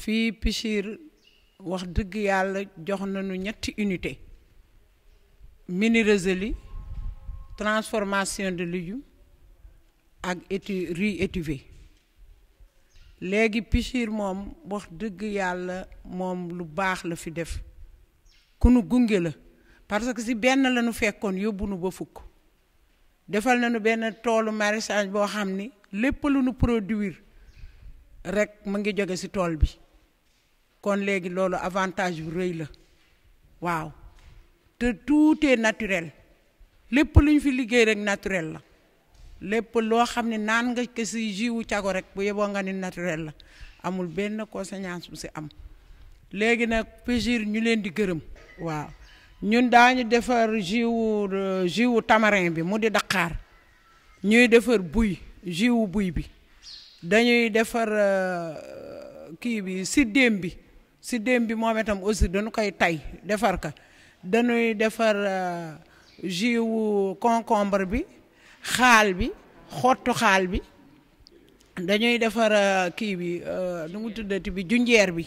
fii Pichir wax dëgg yàlla jox nañu ñetti unité mini-résili transformation de légumes ak riz étuvé léegi Pichir moom wax dëgg yàlla moom lu baax la fi def ku nu gunge la parce que si benn la nu fekkoon yóbbu nu ba fukk defal nañu benn toolu maraîchage boo xam ni lépp lu nu produire rek mu ngi jóge si tool bi kon léegi loolu avantage bu rëy la waaw te tout est naturel lépp lu ñu fi liggéey rek naturel la lépp loo xam ne naan nga ko si jiwu cago rek bu yeboo nga ni naturel la amul benn conséquence bu si am léegi nag Pichir ñu leen di gërëm waaw ñun daañu defar jiwu tamarin bi mu di Dakar ñuy defar jiwu buy bi dañuy defar kii bi siddéem bi moom itam aussi dañu koy tay defar ka dañuy defar jiwu concombre bi xaal bi xottu xaal bi dañuy defar kii bi nu mu tuddati bi junjeer bi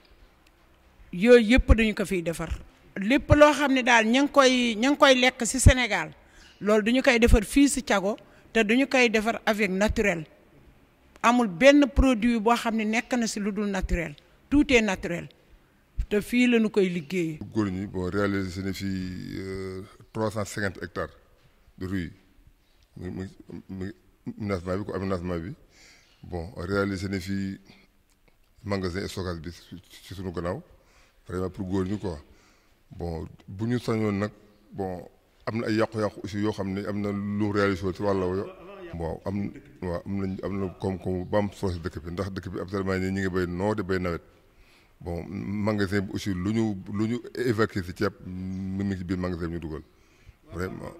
yooyu yëpp dañu ko fiy defar lépp loo xam ne daal ña ngi koy lekk ci Sénégal loolu duñu koy defar fii ci Thiago te duñu koy defar avec naturel amul benn produit boo xam ne nekk na ci lu dul naturel tout est naturel te fii la ñu koy liggéeyee. góor ñi bon réalisé na fii 350 hectares de riz mu aménagement bi ko aménagement bi bon réalisé na fii magasin stockage bi ci sunu gannaaw vraiment pour góor ñi quoi. bon bu ñu sañoon nag bon am na ay yàqu-yàqu aussi yoo xam ne am na lu réalisé ci wàll bon am na koom-koom ba am solo si dëkk bi ndax dëkk bi actuellement nii ñu ngi béy noo di béy nawet bon magasin bi aussi lu ñu évacué si ceeb mi ngi ci biir magasin bi ñu dugal vraiment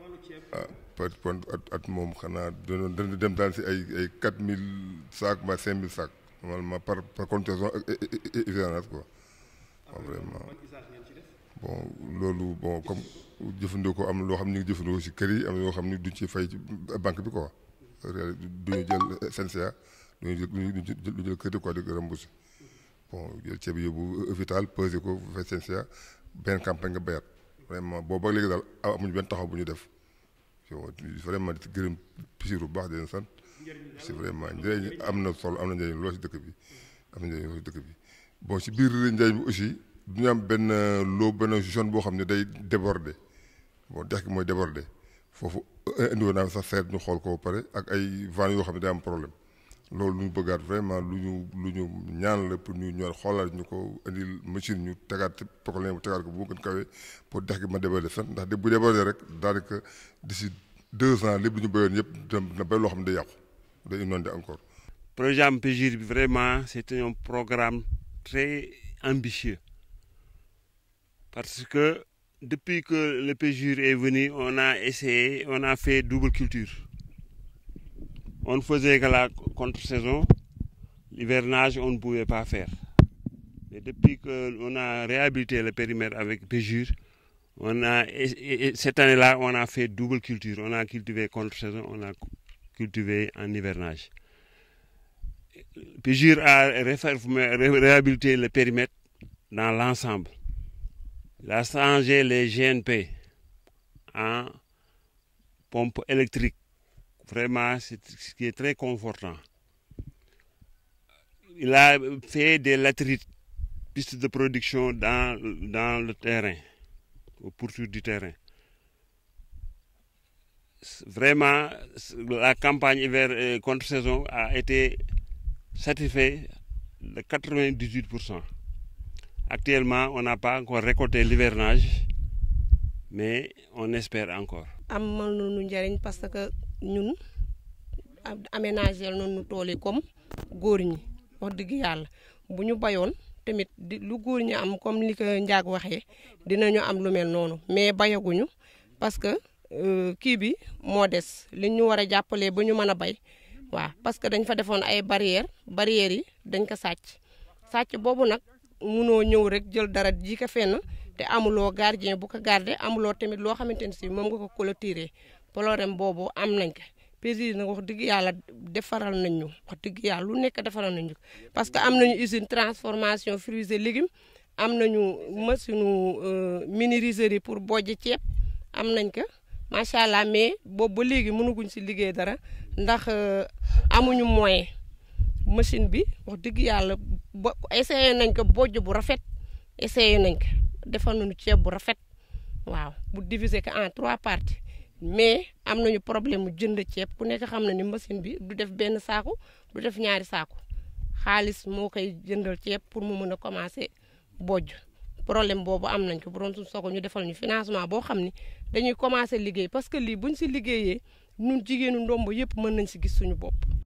at moom xanaa dana dem daal si ay 4000 sacs ba 5000 sacs normalement par contention ak hivernage quoi waaw vraiment. bon loolu bon comme jëfandikoo am na loo xam ne ñu ngi jëfandikoo si kër yi am na yoo xam ne duñ ci fay ci banque bi quoi duñu jël SNCA duñu jël kër yi quoi di remboursé bon jël ceeb bi yóbbu hôpital pesé ko fay SNCA benn campagne nga béyaat vraiment boobu ba léegi daal amuñu benn taxaw bu ñu def vraiment di gërëm Pichir bu baax di leen sant c'est vraiment njëriñ am na solo am na njëriñ lool si dëkk bi am na njëriñ lool si dëkk bi bon si biir njëriñ bi aussi. du ñu am benn zone boo xam ne day débordé bon dex gi mooy débordé foofu indiwoon naa sax seet ñu xool ko ba pare ak ay vannes yoo xam ne day am problème loolu lu ñu bëggaat vraiment lu ñu ñaan la pour ñu ñor xoolaat ñu ko indil machine ñu tegaat problème bu tegaat ko bu mu gën kawee pour dex gi ma débordé fen ndax bu débordé rek daanaka d'ici 2 ans lépp lu ñu béyoon yëpp na béy loo xam ne day yàqu day inondé encore. Programme Pichir bi vraiment c'est un programme très ambitieux. Parce que depuis que le Pichir est venu, on a fait double culture. On ne faisait que la contre-saison, l'hivernage, on ne pouvait pas faire. Et depuis qu'on a réhabilité le périmètre avec Pichir, cette année-là, on a fait double culture. On a cultivé contre-saison, on a cultivé en hivernage. Pichir a réhabilité le périmètre dans l'ensemble. Il a changé les GNP en pompe électrique. Vraiment, c'est ce qui est très confortant. Il a fait des latérites, pistes de production dans le terrain, au pourtour du terrain. Vraiment, la campagne hiver contre-saison a été satisfaite de 98%. Actuellement, on n'a pas encore récolté l'hivernage, mais on espère encore. amal nañu njariñ parce que ñun aménager nañu tool yi comme góor ñi wax dëgg yàlla bu ñu bayoon tamit lu góor ñi am comme li ko Ndiack waxee dinañu am lu mel noonu mais bayaguñu parce que kii bi moo des li ñu war a jàppalee ba ñu mën a bay waaw parce que dañ fa defoon ay barrières yi dañ ko sàcc boobu nag. munoo ñëw rek jël dara ji ko fenn te amuloo gardien bu ko garder amuloo tamit loo xamante ne si moom nga ko clôturer problème boobu am nañ ko PGID nag wax dëgg yàlla defaral nañ ñu wax dëgg yàlla lu nekk defaral nañ ñu parce que am nañu usine transformation fruits et légumes am nañu machine minériserie pour bojj ceeb am nañ ko macha allah mais boobu ba léegi mënaguñ si liggéey dara ndax amuñu moyen machine bi wax dëgg yàlla ba essayé nañ ko bojj bu rafet essayé nañ ko defal nañu ceeb bu rafet waaw bu diviser ko en 3 parties mais am nañu problème mu jënd ceeb ku nekk xam na ni machine bi du def benn saaku du def ñaari saaku xaalis moo koy jëndal ceeb pour mu mën a commencer bojj problème boobu am nañ ko bu doon suñu soxla ñu defal ñu financement boo xam ni dañuy commencer liggéey parce que lii buñ si liggéeyee ñun jigéenu Ndombo yëpp mën nañ si gis suñu bopp